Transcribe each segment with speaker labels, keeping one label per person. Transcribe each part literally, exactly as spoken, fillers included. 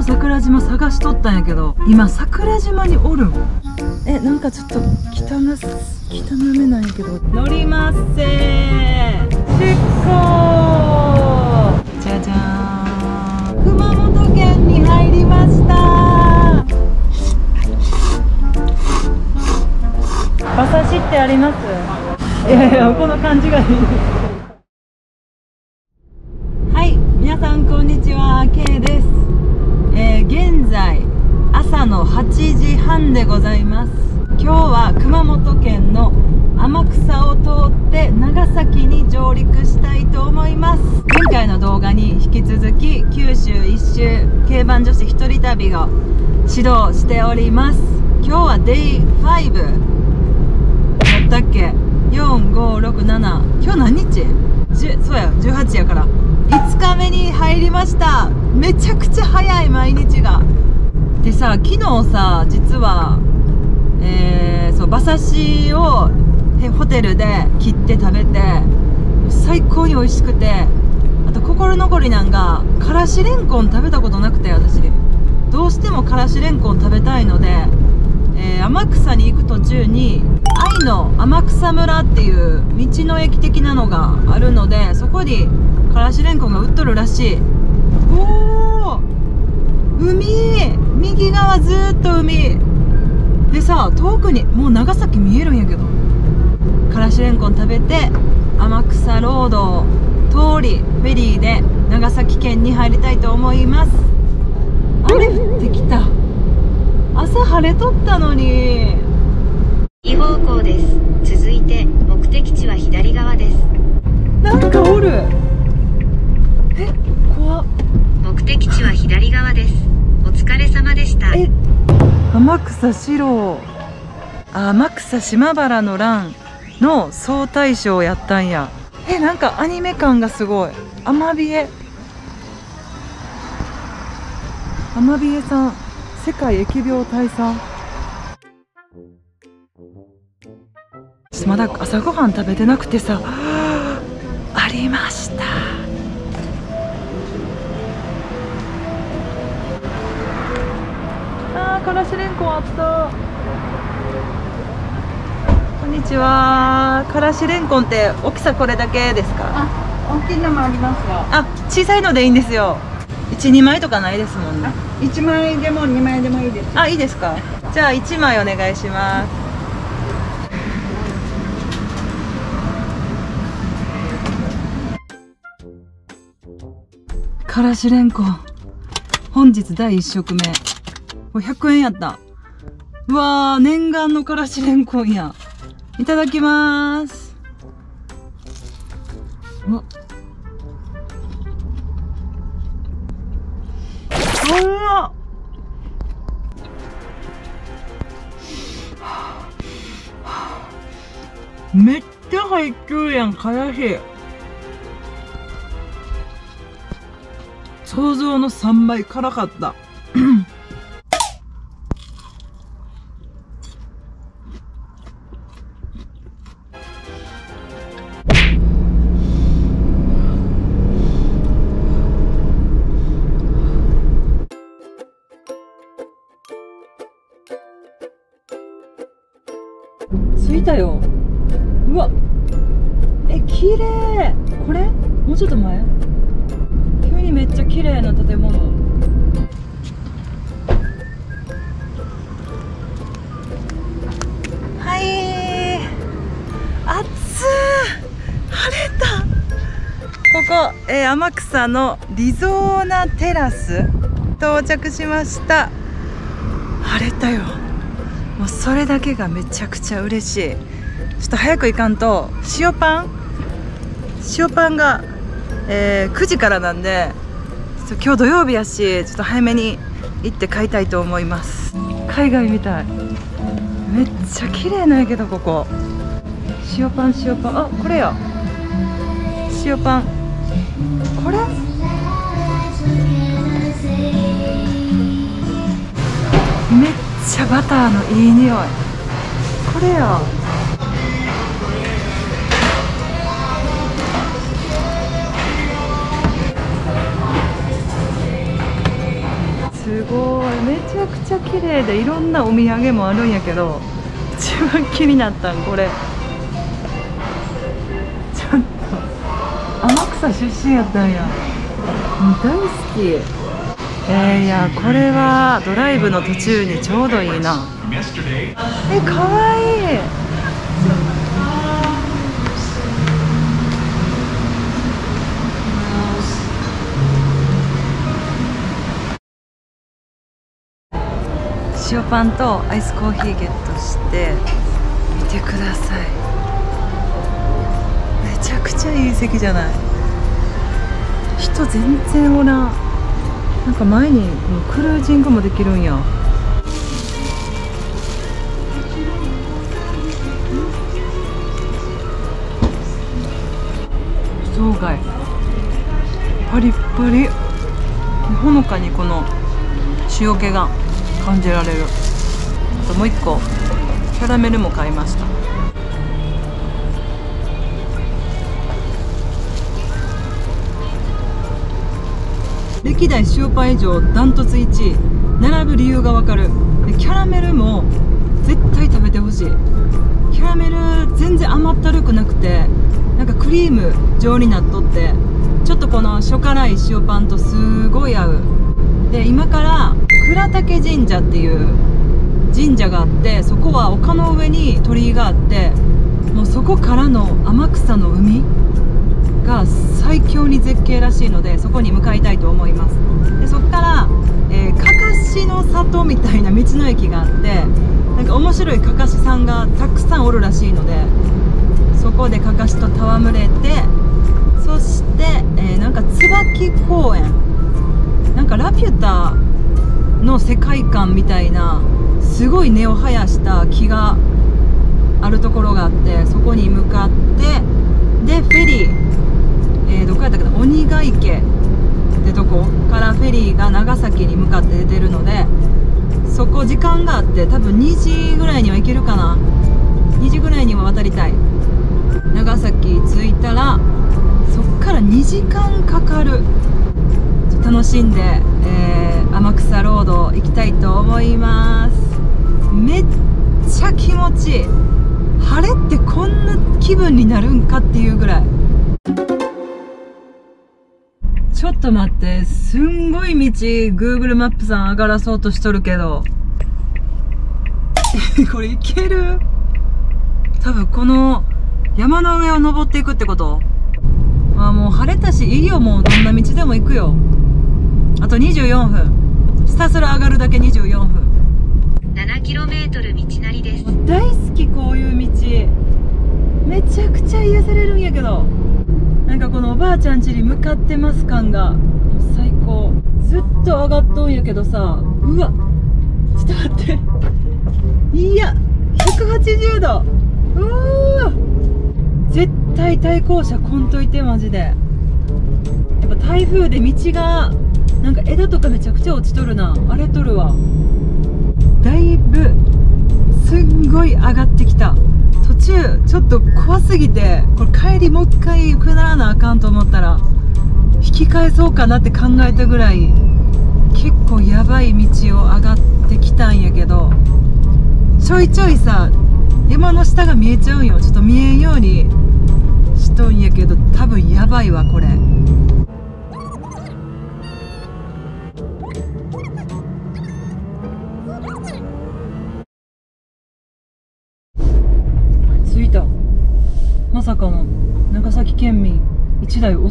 Speaker 1: 桜島探しとったんやけど、今桜島におるん。え、なんかちょっと汚な汚めなんやけど。乗りまっせー。出港。じゃじゃーん。熊本県に入りました。馬刺しってあります？いやいや、この感じがいい。はい、皆さんこんにちは、K です。えー、現在朝のはちじはんでございます。今日は熊本県の天草を通って長崎に上陸したいと思います。前回の動画に引き続き九州一周競馬女子一人旅を指導しております。今日はデイごだっけ、よん、ご、ろく、なな、今日何日？じゅそうやじゅうはちやからいつかめに入りました。めちゃくちゃ早い毎日が。でさ、昨日さ、実はえー、そう馬刺しをホテルで切って食べて最高に美味しくて、あと心残りなんがからしれんこん食べたことなくて、私どうしてもからしれんこん食べたいので、えー、天草に行く途中に愛の天草村っていう道の駅的なのがあるので、そこにからしれんこんが売っとるらしい。おー、海、右側ずーっと海でさ、遠くにもう長崎見えるんやけど、からしれんこん食べて天草ロードを通りフェリーで長崎県に入りたいと思います。雨降ってきた。朝晴れとったのに。
Speaker 2: 右方向です。続いて目的地は左側です。
Speaker 1: なんかおる。え、怖っ。
Speaker 2: 目的地は左側です。お疲れ様でした。
Speaker 1: え、天草四郎、天草島原の乱の総大将やったんや。え、なんかアニメ感がすごい。アマビエアマビエさん、世界疫病退散。まだ朝ごはん食べてなくてさ、ありました。あー、からしれんこんあった。こんにちは。からしれんこんって大きさこれだけですか？
Speaker 3: あ、大きいのもありますよ。
Speaker 1: あ、小さいのでいいんですよ。いち、にまいとかないですもんね。
Speaker 3: いちまいでもにまいでもいいです。
Speaker 1: あ、いいですか。じゃあいちまいお願いします。からしれんこん、本日だいいっ食目。これひゃくえんやった。うわー、念願のからしれんこんや。いただきまーす。うわっ、うわっ、めっちゃ入っとるやん、からし。想像のさんばい辛かった。着いたよ。うわ、え、綺麗。これもうちょっと前、急にめっちゃ綺麗な建物。はい、暑い。晴れた。ここ、えー、天草のリゾーナテラス到着しました。晴れたよ。もうそれだけがめちゃくちゃ嬉しい。ちょっと早く行かんと。塩パン塩パンが、えー、くじからなんで、今日土曜日やし、ちょっと早めに行って買いたいと思います。海外みたい。めっちゃ綺麗なんやけど、ここ。塩パン塩パン、あ、これや。塩パン、これめっちゃバターのいい匂い。これや。すすごい、めちゃくちゃ綺麗で、いろんなお土産もあるんやけど、一番気になったんこれ。ちょっと天草出身やったんや。もう大好き。えー、いやこれはドライブの途中にちょうどいいな。え、かわいい。塩パンとアイスコーヒーゲットして見てください。めちゃくちゃいい席じゃない。人全然おらん。なんか前にもうクルージングもできるんや。そうがいパリッパリ、ほのかにこの塩気が感じられる。あともう一個キャラメルも買いました。歴代塩パン以上ダントツいちい、並ぶ理由がわかる。でキャラメルも絶対食べてほしい。キャラメル全然甘ったるくなくて、なんかクリーム状になっとって、ちょっとこの初辛い塩パンとすごい合う。で今から倉岳神社っていう神社があって、そこは丘の上に鳥居があって、もうそこからの天草の海が最強に絶景らしいので、そこに向かいたいと思います。でそこから、えー、かかしの里みたいな道の駅があって、なんか面白いかかしさんがたくさんおるらしいので、そこでかかしと戯れて、そして、えー、なんか椿公園、なんかラピュタの世界観みたいなすごい根を生やした木があるところがあって、そこに向かって、でフェリー、えー、どこやったっけな、鬼ヶ池ってとこからフェリーが長崎に向かって出てるので、そこ時間があって、多分にじぐらいには行けるかな。にじぐらいには渡りたい。長崎着いたらそっからにじかんかかる。ちょっと楽しんで、えー、天草ロード行きたいと思います。めっちゃ気持ちいい。晴れってこんな気分になるんかっていうぐらい。ちょっと待って、すんごい道 Google マップさん上がらそうとしとるけどこれいける？多分この山の上を登っていくってこと？あ、もう晴れたしいいよ。もうどんな道でも行くよ。あとにじゅうよんぷん、ひたすら上がるだけにじゅうよんぷん。
Speaker 2: ななキロメートル道なりです。
Speaker 1: 大好きこういう道。めちゃくちゃ癒されるんやけど、なんかこのおばあちゃん家に向かってます感がもう最高。ずっと上がっとんやけどさ、うわちょっと待って、いやひゃくはちじゅうど、うわ絶対対向車こんといてマジで。やっぱ台風で道がなんか枝とかめちゃくちゃ落ちとるな。荒れとるわ。だいぶすんごい上がってきた。途中ちょっと怖すぎて、これ帰りもう一回下らなあかんと思ったら引き返そうかなって考えたぐらい結構やばい道を上がってきたんやけど、ちょいちょいさ山の下が見えちゃうんよ。ちょっと見えんようにしとんやけど、多分やばいわこれ。着いた。まさかの長崎県民いちだいおった。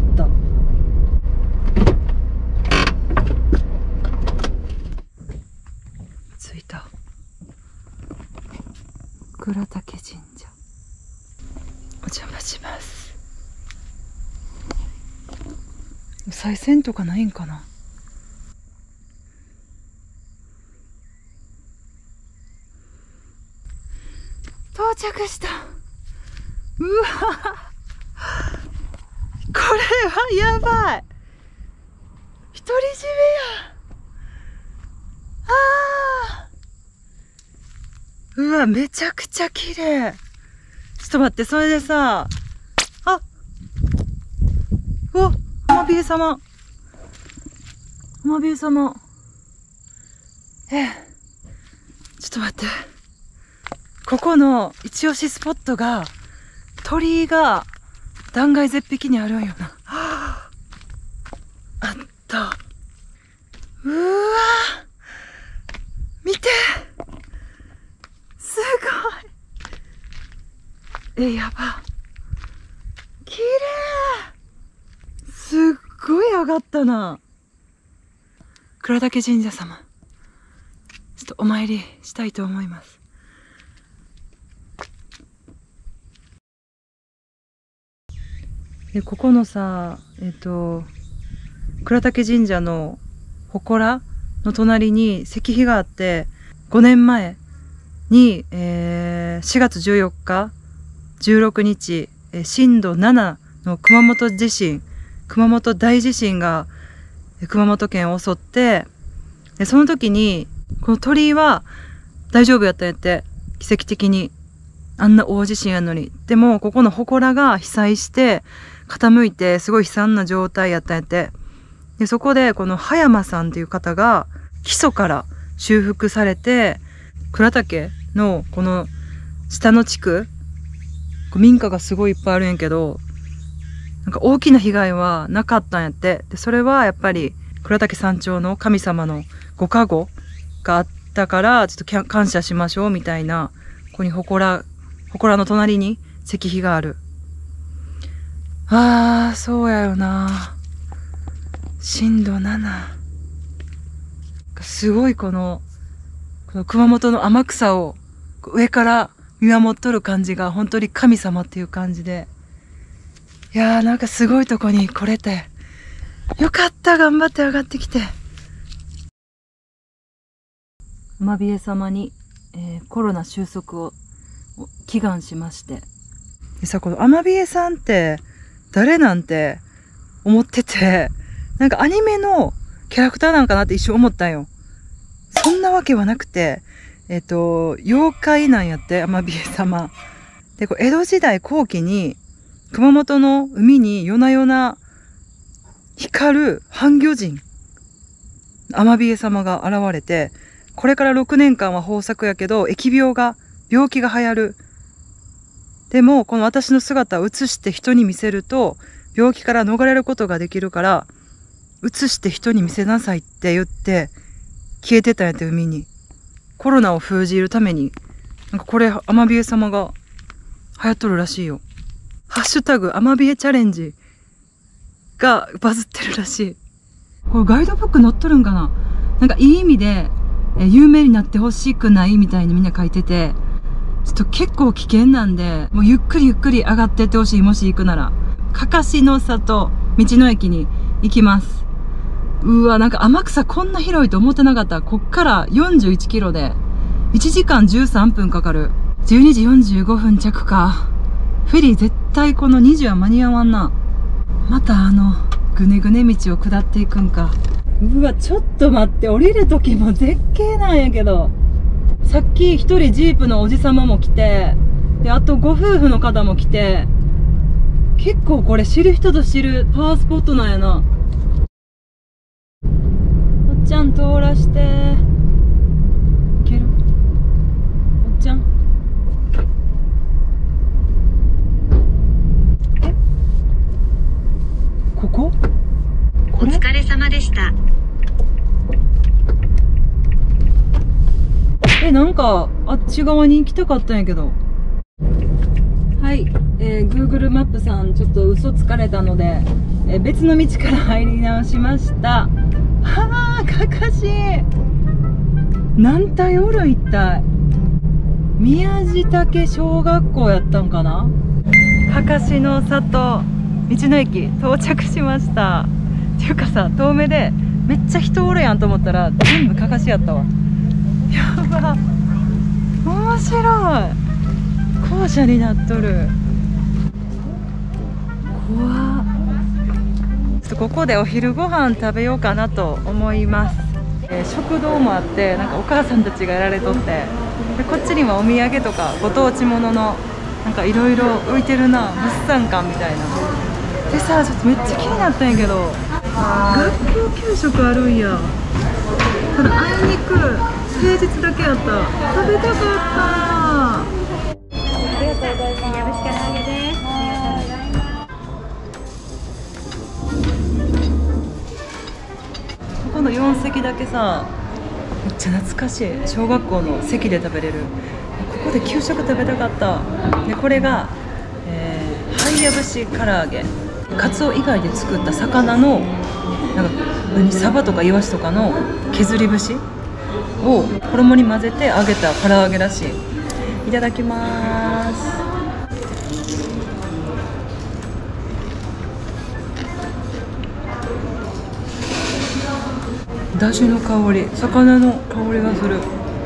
Speaker 1: 着いた。倉岳神社お邪魔します。お賽銭とかないんかな。到着した。うわこれはやばい。独り占めや。あー、うわめちゃくちゃ綺麗。ちょっと待って、それでさ、あ、うわ、アマビエ様、アマビエ様、 えちょっと待って、ここの一押しスポットが鳥居が断崖絶壁にあるんよな。あった。うわ見て、すごい。えやば、綺麗。すっごい上がったな。倉岳神社様、ちょっとお参りしたいと思います。でここのさ、えっと倉岳神社の祠の隣に石碑があって、ごねんまえに、えー、しがつじゅうよっかじゅうろくにち、えー、震度ななの熊本地震、熊本大地震が熊本県を襲って、でその時にこの鳥居は大丈夫やったんやって、奇跡的に。あんな大地震やのに。でもここの祠が被災して傾いて、すごい悲惨な状態やったんやって。でそこでこの葉山さんっていう方が基礎から修復されて、倉岳のこの下の地区、民家がすごいいっぱいあるんやけど、なんか大きな被害はなかったんやって。でそれはやっぱり倉岳山頂の神様のご加護があったから、ちょっと感謝しましょうみたいな。ここに祠、祠の隣に石碑がある。あー、そうやよな。震度なな。すごいこの、この熊本の天草を上から見守っとる感じが本当に神様っていう感じで。いやー、なんかすごいとこに来れて。よかった、頑張って上がってきて。アマビエ様に、えー、コロナ収束を祈願しまして。でさ、このアマビエさんって誰なんて思ってて、なんかアニメのキャラクターなんかなって一瞬思ったんよ。そんなわけはなくて、えっと、妖怪なんやって、アマビエ様。で、こう江戸時代後期に、熊本の海に夜な夜な光る半魚人、アマビエ様が現れて、これからろくねんかんは豊作やけど、疫病が、病気が流行る。でも、この私の姿を映して人に見せると、病気から逃れることができるから、映して人に見せなさいって言って、消えてたんやって、海に。コロナを封じるために、なんかこれ、アマビエ様が流行っとるらしいよ。ハッシュタグ、アマビエチャレンジがバズってるらしい。これガイドブック載っとるんかな？なんかいい意味で、え有名になってほしくないみたいにみんな書いてて、ちょっと結構危険なんで、もうゆっくりゆっくり上がってってほしい。もし行くなら。かかしの里、道の駅に行きます。うわ、なんか天草こんな広いと思ってなかった。こっからよんじゅういちキロで、いちじかんじゅうさんぷんかかる。じゅうにじよんじゅうごふん着か。フェリー絶対このにじは間に合わんな。またあの、ぐねぐね道を下っていくんか。うわ、ちょっと待って、降りる時も絶景なんやけど。さっき一人ジープのおじさまも来て、で、あとご夫婦の方も来て、結構これ知る人ぞ知るパワースポットなんやな。おっちゃん通らして。いける？おっちゃん。え？ここ？
Speaker 2: お疲れ様でした。
Speaker 1: え、なんか、あっち側に行きたかったんやけど。はい、えー、Google マップさん、ちょっと嘘つかれたので、えー、別の道から入り直しました。はあ、かかし。何体おる一体。宮地岳小学校やったんかな。かかしの里、道の駅、到着しました。っていうかさ、遠目で、めっちゃ人おるやんと思ったら、全部かかしやったわ。やば、面白い。校舎になっとる。怖っ。ちょっとここでお昼ご飯食べようかなと思います。えー、食堂もあって、なんかお母さんたちがやられとって、でこっちにはお土産とかご当地もののなんかいろいろ浮いてるな、物産館みたいな。でさ、ちょっとめっちゃ気になったんやけど、 学校給食あるんや。ただあいにく平日だけやった。食べたかった。
Speaker 3: ありがとうございます。
Speaker 2: よろしくお願いです。
Speaker 1: ここのよん席だけさ、めっちゃ懐かしい。小学校の席で食べれる。ここで給食食べたかった。でこれが、えー、ハイヤ節唐揚げ。カツオ以外で作った魚のなんか何サバとかイワシとかの削り節を衣に混ぜて揚げた唐揚げらしい。いただきます。だしの香り、魚の香りがする。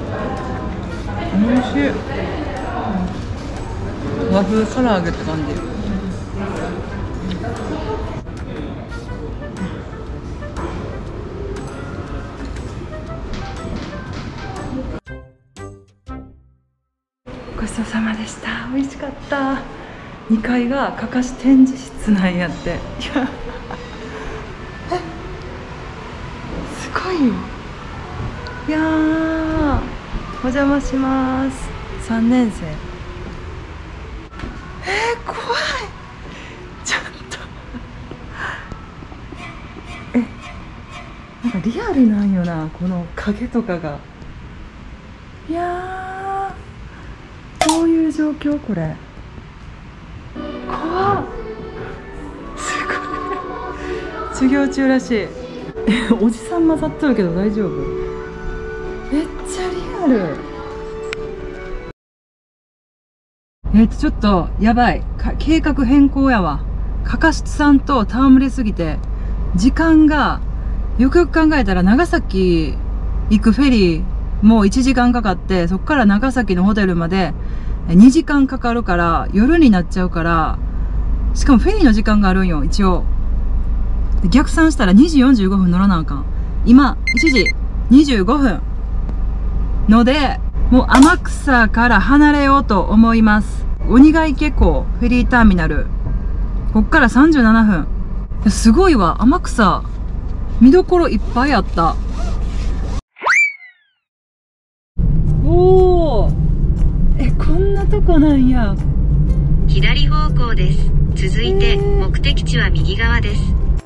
Speaker 1: おいしい。和風唐揚げって感じ。ごちそうさまでした。美味しかった。にかいがかかし展示室なんやって。いやえすごい。いやーお邪魔します。さんねん生。えー、怖い。ちょっとえなんかリアルなんよな、この影とかが。いやーどういう状況これ。怖っ。すごい授業中らしい。えおじさん混ざっとるけど大丈夫？めっちゃリアル。えっとちょっとやばいか計画変更やわ。かかしさんと戯れすぎて時間がよくよく考えたら長崎行くフェリーもういちじかんかかって、そっから長崎のホテルまでにじかんかかるから夜になっちゃうから、しかもフェリーの時間があるんよ一応。で逆算したらにじよんじゅうごふん乗らなあかん。今いちじにじゅうごふんので、もう天草から離れようと思います。鬼ヶ池港フェリーターミナル、こっからさんじゅうななふん。いやすごいわ、天草見どころいっぱいあった。おお、えこんなとこなんや。
Speaker 2: 左方向です。続いて目的地は右側です。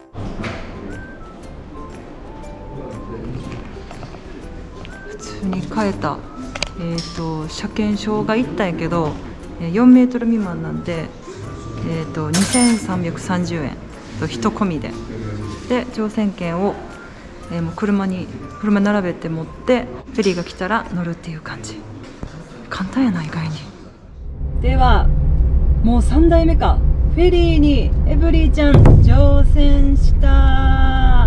Speaker 1: 普通に買えた。えっと車検証がいったんやけどよんメートル未満なんで、えっとにせんさんびゃくさんじゅうえんと人込みで、で乗船券を、えー、もう車に車並べて持ってフェリーが来たら乗るっていう感じ。簡単やな意外に。ではもうさんだいめか。フェリーにエブリーちゃん乗船した。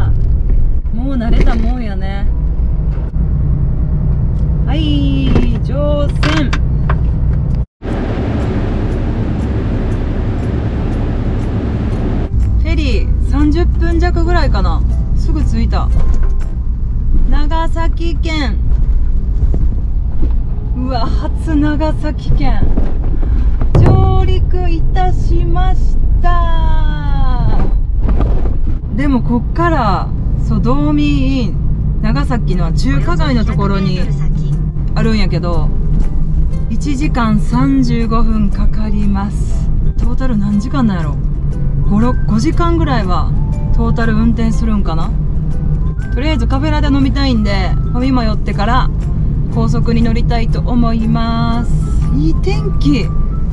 Speaker 1: もう慣れたもんやね。はい乗船。フェリーさんじゅっぷん弱ぐらいかな。すぐ着いた。長崎県。うわ初長崎県上陸いたしました。でもこっからそう道民イン長崎の中華街のところにあるんやけど、いちじかんさんじゅうごふんかかります。トータル何時間なんやろ。 ごじかんぐらいはトータル運転するんかな。とりあえずカフェラテ飲みたいんでファミマ寄ってから高速に乗りたいと思います。いい天気。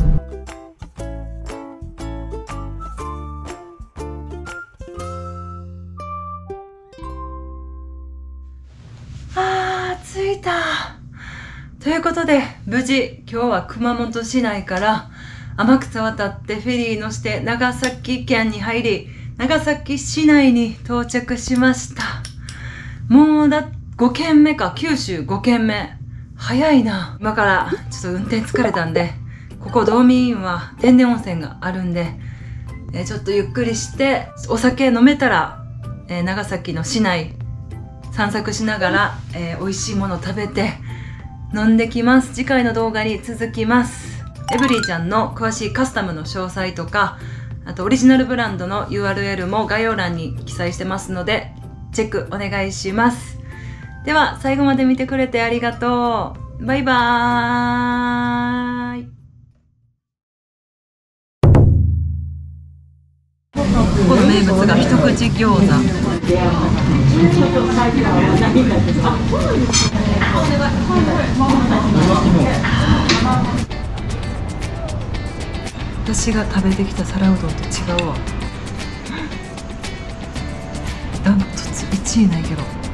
Speaker 1: あー着いた。ということで無事今日は熊本市内から天草渡ってフェリー乗して長崎県に入り、長崎市内に到着しました。もうだごけんめか。九州ごけんめ。早いな。今からちょっと運転疲れたんで、ここ道民院は天然温泉があるんで、えー、ちょっとゆっくりしてお酒飲めたら、えー、長崎の市内散策しながら、えー、美味しいもの食べて飲んできます。次回の動画に続きます。エブリーちゃんの詳しいカスタムの詳細とか、 あとオリジナルブランドの ユーアールエル も概要欄に記載してますのでチェックお願いします。では最後まで見てくれてありがとう。バイバーイ。ここの名物が一口餃子。私が食べてきた皿うどんと違うわ。ダントツいちいないけど。